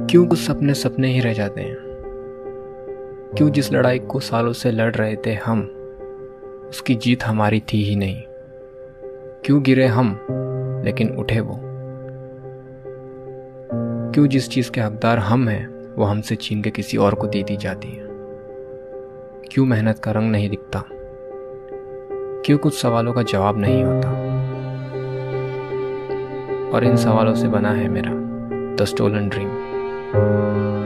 क्यों कुछ सपने सपने ही रह जाते हैं? क्यों जिस लड़ाई को सालों से लड़ रहे थे हम, उसकी जीत हमारी थी ही नहीं? क्यों गिरे हम लेकिन उठे वो? क्यों जिस चीज के हकदार हम हैं वो हमसे छीन के किसी और को दे दी जाती है? क्यों मेहनत का रंग नहीं दिखता? क्यों कुछ सवालों का जवाब नहीं होता? और इन सवालों से बना है मेरा द स्टोलन ड्रीम।